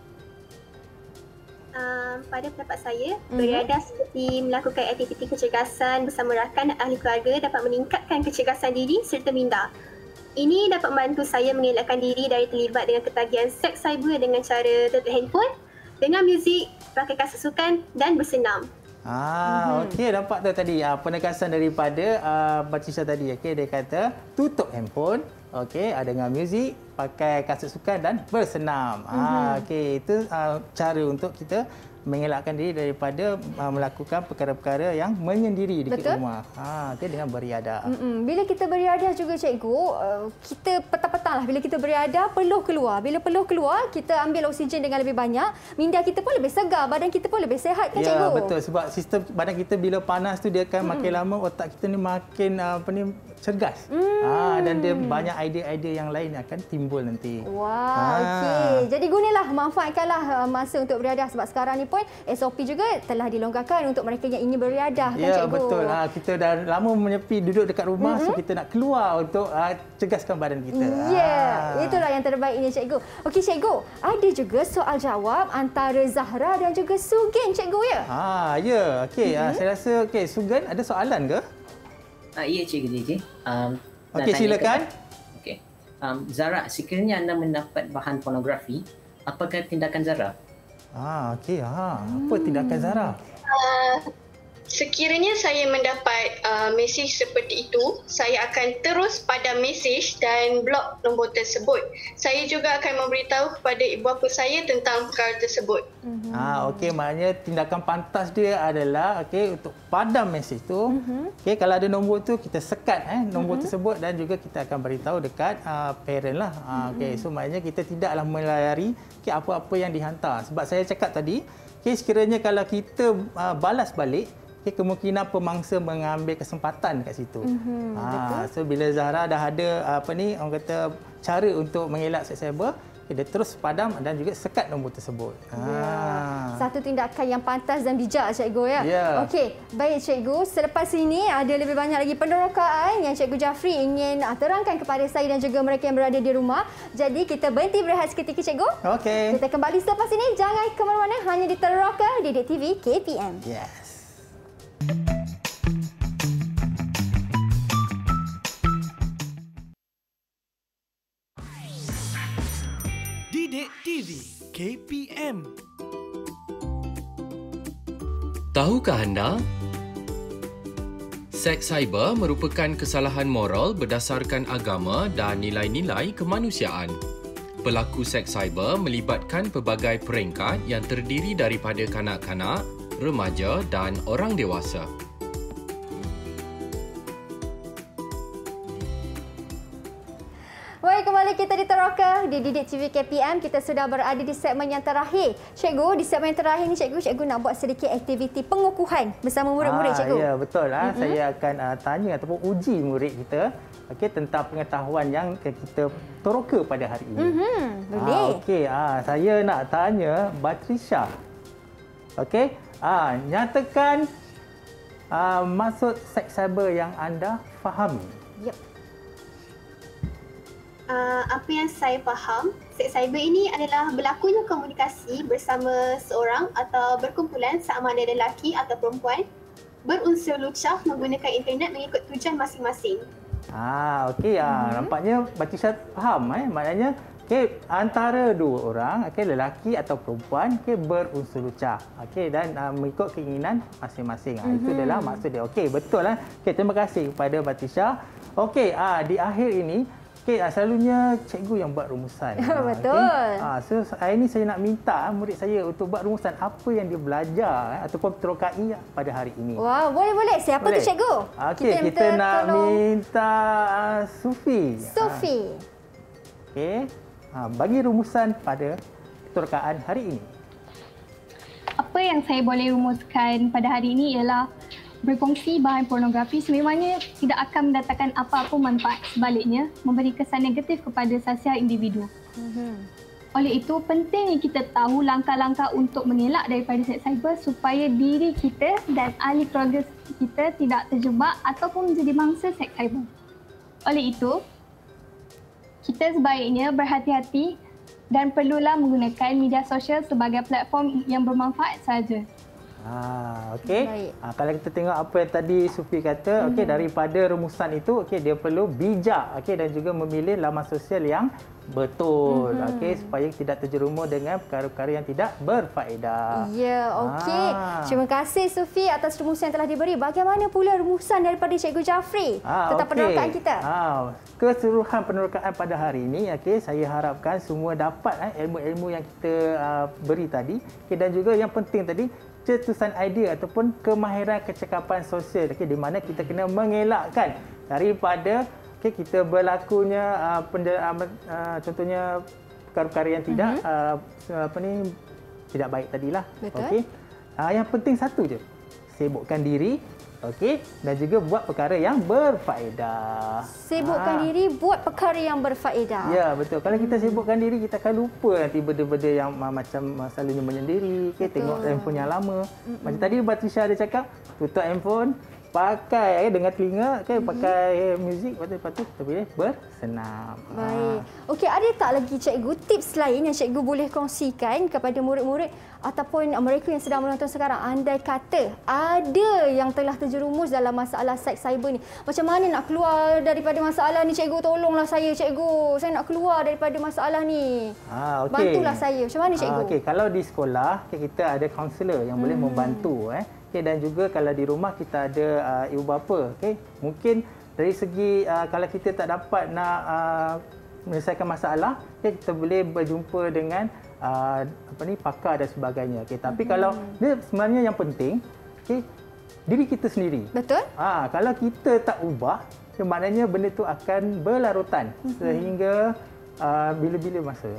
S6: Pada pendapat saya, beriadah seperti melakukan aktiviti kecergasan bersama rakan dan ahli keluarga dapat meningkatkan kecergasan diri serta minda. Ini dapat membantu saya mengelakkan diri dari terlibat dengan ketagihan seks cyber dengan cara tutup handphone, dengan muzik, pakai kasut sukan dan bersenam.
S2: Okey, nampak tu tadi penegasan daripada Batrisha tadi. Okey, dia kata tutup handphone, okey, dengan muzik, pakai kasut sukan dan bersenam. Okey, itu cara untuk kita mengelakkan diri daripada melakukan perkara-perkara yang menyendiri di rumah. Okay, dengan beriadah.
S1: Bila kita beriadah juga cikgu, kita petang-petang lah bila kita beriadah peluh keluar. Bila peluh keluar, kita ambil oksigen dengan lebih banyak, minda kita pun lebih segar, badan kita pun lebih sihat kan cikgu?
S2: Ya, betul. Sebab sistem badan kita bila panas tu dia akan makin lama otak kita ni makin cergas. Dan dia banyak idea-idea yang lain akan timbul nanti.
S1: Okey. Jadi gunalah, manfaatkanlah masa untuk beriadah, sebab sekarang ni pun SOP juga telah dilonggarkan untuk mereka yang ingin beriadah kan cikgu?
S2: Ya, betul. Kita dah lama menyepi duduk dekat rumah, so kita nak keluar untuk cegaskan badan kita.
S1: Itulah yang terbaiknya cikgu. Okey cikgu, ada juga soal jawab antara Zahra dan juga Sugeng cikgu ya?
S2: Ya. Okey, saya rasa Sugeng ada soalan ke?
S4: Ya cikgu JJ.
S2: Okey, silakan.
S4: Okey. Zara, sekiranya anda mendapat bahan pornografi, apakah tindakan Zara?
S2: Okey. Apa tindakan Zara?
S8: Sekiranya saya mendapat mesej seperti itu, saya akan terus padam mesej dan blok nombor tersebut. Saya juga akan memberitahu kepada ibu bapa saya tentang perkara tersebut.
S2: Okey, maknanya tindakan pantas dia adalah untuk padam mesej tu. Okey, kalau ada nombor tu kita sekat nombor tersebut dan juga kita akan beritahu dekat parent lah. Okey, so maknanya kita tidaklah melayari apa-apa yang dihantar. Sebab saya cakap tadi, sekiranya kalau kita balas balik, kemungkinan pemangsa mengambil kesempatan kat situ. So bila Zahra dah ada orang kata cara untuk mengelak seks cyber, dia terus padam dan juga sekat nombor tersebut.
S1: Satu tindakan yang pantas dan bijak, Cikgu ya. Okey, baik Cikgu. Selepas ini ada lebih banyak lagi penerokaan yang Cikgu Jafri ingin terangkan kepada saya dan juga mereka yang berada di rumah. Jadi kita berhenti berehat seketika, Cikgu.
S2: Okey.
S1: Kita kembali selepas ini. Jangan ke mana-mana, hanya di Teroka Didik TV KPM.
S2: Yes.
S3: Didik TV KPM.
S9: Tahukah anda? Seks cyber merupakan kesalahan moral berdasarkan agama dan nilai-nilai kemanusiaan. Pelaku seks cyber melibatkan pelbagai peringkat yang terdiri daripada kanak-kanak, remaja dan orang dewasa.
S1: Baik, kembali kita di Teroka di Didik TV KPM. Kita sudah berada di segmen yang terakhir. Cikgu, di segmen terakhir ni cikgu nak buat sedikit aktiviti pengukuhan bersama murid-murid, Cikgu.
S2: Ya, betul. Saya akan tanya ataupun uji murid kita tentang pengetahuan yang kita teroka pada hari ini.
S1: Boleh.
S2: Saya nak tanya Batrisha. Nyatakan maksud seks cyber yang anda fahami.
S6: Apa yang saya faham, seks cyber ini adalah berlakunya komunikasi bersama seorang atau berkumpulan sama ada lelaki atau perempuan berunsur lucah menggunakan internet mengikut tujuan masing-masing.
S2: Nampaknya Batrisha faham. Maknanya antara dua orang, lelaki atau perempuan berunsur lucah dan mengikut keinginan masing-masing. Itu adalah maksud dia. Betul. Terima kasih kepada Batrisha. Di akhir ini selalunya cikgu yang buat rumusan.
S1: Betul.
S2: So hari ini saya nak minta murid saya untuk buat rumusan apa yang dia belajar ataupun terokai pada hari ini.
S1: Wah, boleh. Siapa tu, Cikgu?
S2: Kita nak minta Sufi. Bagi rumusan pada terokaan hari ini.
S5: Apa yang saya boleh rumuskan pada hari ini ialah berkongsi bahan pornografi sememangnya tidak akan mendatangkan apa-apa manfaat, sebaliknya memberi kesan negatif kepada sasial individu. Oleh itu, pentingnya kita tahu langkah-langkah untuk mengelak daripada seks cyber supaya diri kita dan ahli keluarga kita tidak terjebak ataupun menjadi mangsa seks cyber. Oleh itu, kita sebaiknya berhati-hati dan perlulah menggunakan media sosial sebagai platform yang bermanfaat sahaja.
S2: Kalau kita tengok apa yang tadi Sufi kata, daripada rumusan itu, dia perlu bijak dan juga memilih laman sosial yang betul, supaya tidak terjerumus dengan perkara-perkara yang tidak berfaedah.
S1: Terima kasih Sufi atas rumusan yang telah diberi. Bagaimana pula rumusan daripada Cikgu Jafri tentang penerokaan kita?
S2: Keseluruhan penerokaan pada hari ini, saya harapkan semua dapat ilmu-ilmu yang kita beri tadi, dan juga yang penting tadi, cetusan idea ataupun kemahiran kecakapan sosial, di mana kita kena mengelakkan daripada kita berlakunya contohnya perkara-perkara yang tidak tidak baik tadilah. Yang penting satu je, sibukkan diri, dan juga buat perkara yang berfaedah.
S1: Sibukkan diri, buat perkara yang berfaedah.
S2: Ya, betul. Kalau kita sibukkan diri, kita akan lupa nanti benda-benda yang macam selalunya menyendiri, tengok handphone yang lama. Macam tadi Batrisha ada cakap, tutup handphone, pakai dengan telinga, pakai muzik, lepas tu kita boleh bersenam.
S1: Baik. Ada tak lagi cikgu tips lain yang cikgu boleh kongsikan kepada murid-murid ataupun mereka yang sedang menonton sekarang? Andai kata ada yang telah terjerumus dalam masalah seks cyber ni, macam mana nak keluar daripada masalah ni, cikgu? Tolonglah saya, cikgu. Saya nak keluar daripada masalah ni. Bantulah saya. Macam mana, cikgu?
S2: Kalau di sekolah, kita ada kaunselor yang boleh membantu. Dan juga kalau di rumah kita ada ibu bapa. Mungkin dari segi kalau kita tak dapat nak menyelesaikan masalah, kita boleh berjumpa dengan pakar dan sebagainya. Tapi kalau dia sebenarnya yang penting, diri kita sendiri.
S1: Betul.
S2: Kalau kita tak ubah, maknanya benda tu akan berlarutan sehingga bila-bila masa.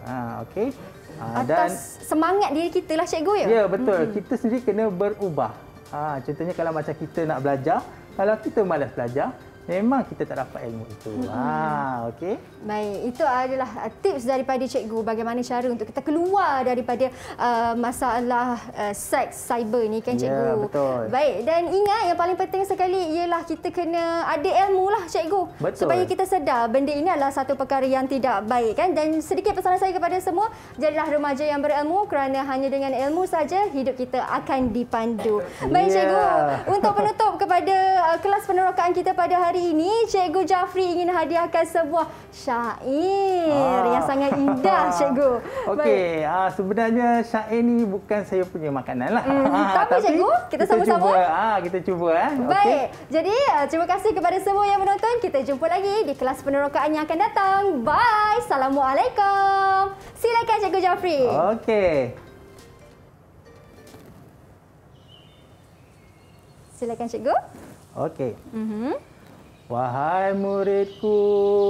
S1: Atas semangat diri kita lah, cikgu, ya?
S2: Ya, betul. Kita sendiri kena berubah. Contohnya kalau macam kita nak belajar, kalau kita malas belajar, memang kita tak dapat ilmu itu. Okey.
S1: Baik, itu adalah tips daripada cikgu bagaimana cara untuk kita keluar daripada masalah seks cyber ni kan cikgu.
S2: Ya, betul.
S1: Baik, dan ingat yang paling penting sekali ialah kita kena ada ilmu lah cikgu.
S2: Betul.
S1: Supaya kita sedar benda ini adalah satu perkara yang tidak baik kan. Dan sedikit pesanan saya kepada semua, jadilah remaja yang berilmu kerana hanya dengan ilmu saja hidup kita akan dipandu. Baik cikgu, untuk penutup kepada kelas penerokaan kita pada hari ini, Cikgu Jafri ingin hadiahkan sebuah syair yang sangat indah, Cikgu.
S2: Okey, sebenarnya syair ni bukan saya punya makanan lah.
S1: Tapi Cikgu, kita sama-sama.
S2: Kita cuba.
S1: Baik, jadi terima kasih kepada semua yang menonton. Kita jumpa lagi di kelas penerokaan yang akan datang. Bye. Assalamualaikum. Silakan Cikgu Jafri.
S2: Okey.
S1: Silakan Cikgu.
S2: Okey. Wahai muridku,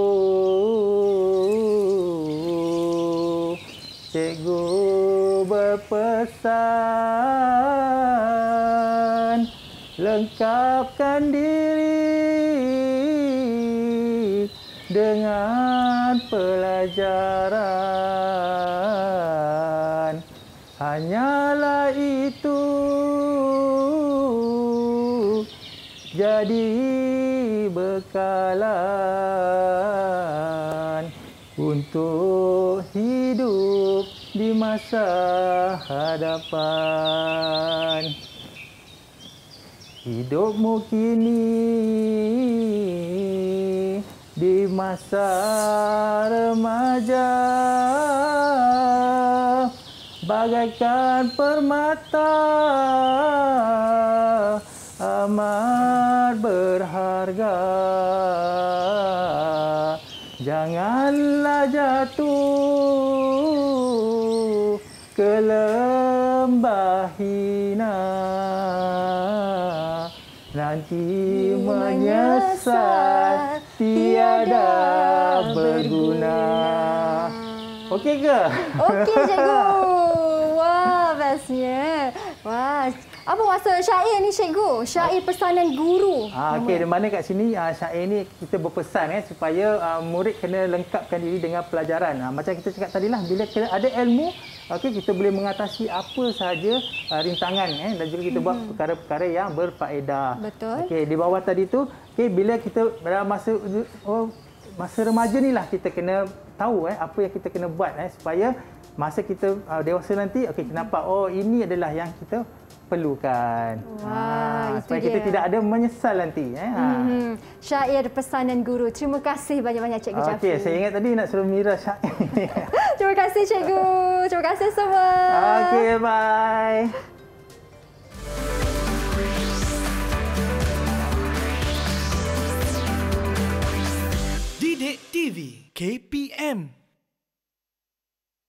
S2: cikgu berpesan, lengkapkan diri dengan pelajaran. Hanyalah itu jadi bekalan untuk hidup di masa hadapan. Hidupmu kini di masa remaja bagaikan permata amat berharga. Janganlah jatuh ke lembah hina, nanti menyesal tiada berguna. Okey ke?
S1: Okey cikgu. Wah, bestnya. Wah, apa maksud syair ni cikgu? Syair pesanan guru.
S2: Okey, di mana kat sini syair ni kita berpesan supaya murid kena lengkapkan diri dengan pelajaran. Macam kita cakap tadilah, bila kita ada ilmu, okey, kita boleh mengatasi apa sahaja rintangan dan juga kita buat perkara-perkara yang berfaedah.
S1: Betul.
S2: Okey, di bawah tadi tu, okey, bila kita dalam masa remaja ni lah kita kena tahu apa yang kita kena buat supaya masa kita dewasa nanti, okey, kenapa ini adalah yang kita perlukan.
S1: Wah,
S2: supaya kita tidak ada menyesal nanti.
S1: Syair pesanan guru. Terima kasih banyak-banyak Cikgu Jafri.
S2: Okey, saya ingat tadi nak suruh Mira syair.
S1: Terima kasih Cikgu. Terima kasih semua.
S2: Okey, bye.
S3: Didik TV KPM